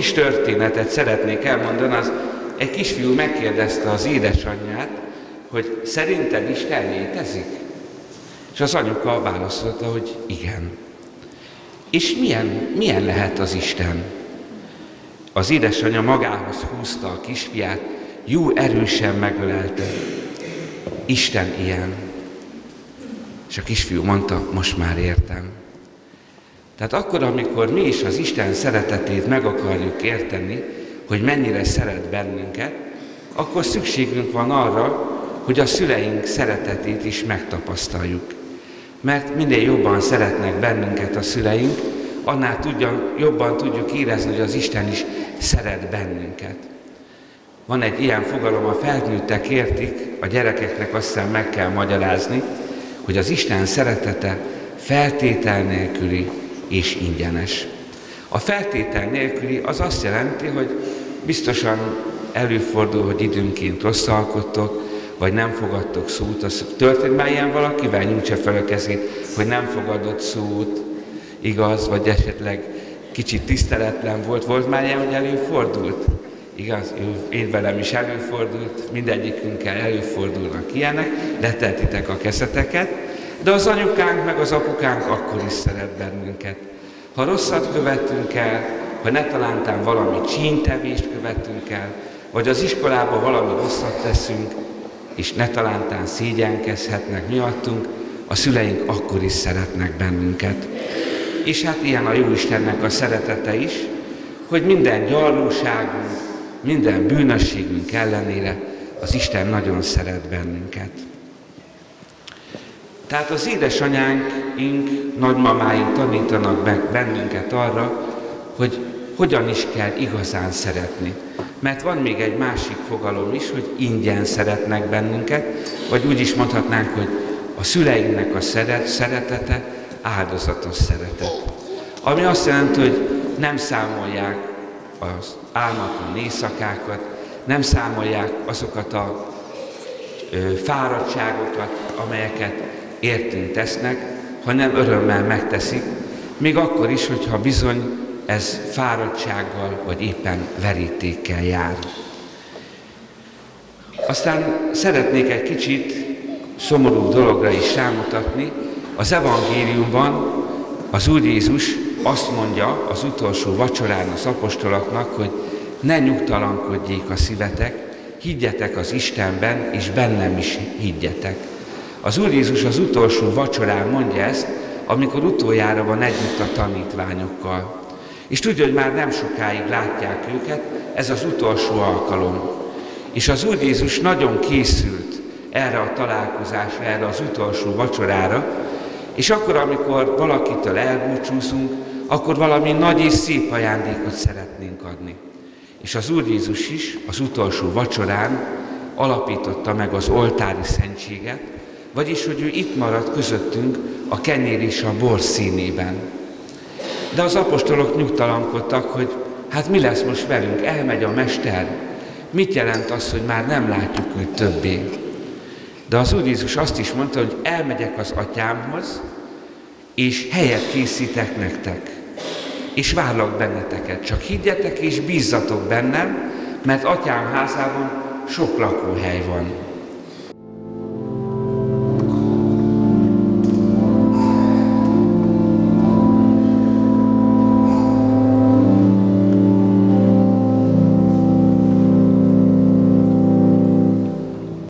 kis történetet szeretnék elmondani, az egy kisfiú megkérdezte az édesanyját, hogy szerinted Isten létezik? És az anyuka válaszolta, hogy igen. És milyen lehet az Isten? Az édesanyja magához húzta a kisfiát, jó erősen megölelte. Isten ilyen. És a kisfiú mondta, most már értem. Tehát akkor, amikor mi is az Isten szeretetét meg akarjuk érteni, hogy mennyire szeret bennünket, akkor szükségünk van arra, hogy a szüleink szeretetét is megtapasztaljuk. Mert minél jobban szeretnek bennünket a szüleink, annál jobban tudjuk érezni, hogy az Isten is szeret bennünket. Van egy ilyen fogalom, a felnőttek értik, a gyerekeknek azt hiszem meg kell magyarázni, hogy az Isten szeretete feltétel nélküli és ingyenes. A feltétel nélküli az azt jelenti, hogy biztosan előfordul, hogy időnként rosszalkodtok, vagy nem fogadtok szót. Az történt már ilyen valakivel? Nyújtsa fel a kezét, hogy nem fogadott szót, igaz, vagy esetleg kicsit tiszteletlen volt. Volt már ilyen, hogy előfordult? Igaz, én velem is előfordult, mindegyikünkkel előfordulnak ilyenek, leteltitek a kezeteket, de az anyukánk meg az apukánk akkor is szeret bennünket. Ha rosszat követünk el, ha netalántán valami csíntevést követünk el, vagy az iskolában valami rosszat teszünk, és netalántán szégyenkezhetnek miattunk, a szüleink akkor is szeretnek bennünket. És hát ilyen a Jóistennek a szeretete is, hogy minden gyarlóságunk, minden bűnösségünk ellenére az Isten nagyon szeret bennünket. Tehát az édesanyánk, nagymamáink tanítanak meg bennünket arra, hogy hogyan is kell igazán szeretni. Mert van még egy másik fogalom is, hogy ingyen szeretnek bennünket, vagy úgy is mondhatnánk, hogy a szüleinknek a szeretete áldozatos szeretet. Ami azt jelenti, hogy nem számolják az álmatlan éjszakákat, nem számolják azokat a fáradtságokat, amelyeket értünk tesznek, hanem örömmel megteszik, még akkor is, hogyha bizony ez fáradtsággal, vagy éppen verítékkel jár. Aztán szeretnék egy kicsit szomorú dologra is rámutatni. Az evangéliumban az Úr Jézus azt mondja az utolsó vacsorán az apostoloknak, hogy ne nyugtalankodjék a szívetek, higgyetek az Istenben, és bennem is higgyetek. Az Úr Jézus az utolsó vacsorán mondja ezt, amikor utoljára van együtt a tanítványokkal. És tudja, hogy már nem sokáig látják őket, ez az utolsó alkalom. És az Úr Jézus nagyon készült erre a találkozásra, erre az utolsó vacsorára, és akkor, amikor valakitől elbúcsúzunk, akkor valami nagy és szép ajándékot szeretnénk adni. És az Úr Jézus is az utolsó vacsorán alapította meg az oltári szentséget, vagyis, hogy ő itt maradt közöttünk a kenyér és a bor színében. De az apostolok nyugtalankodtak, hogy hát mi lesz most velünk, elmegy a Mester. Mit jelent az, hogy már nem látjuk őt többé? De az Úr Jézus azt is mondta, hogy elmegyek az Atyámhoz, és helyet készítek nektek, és várlak benneteket. Csak higgyetek és bízzatok bennem, mert Atyám házában sok lakóhely van.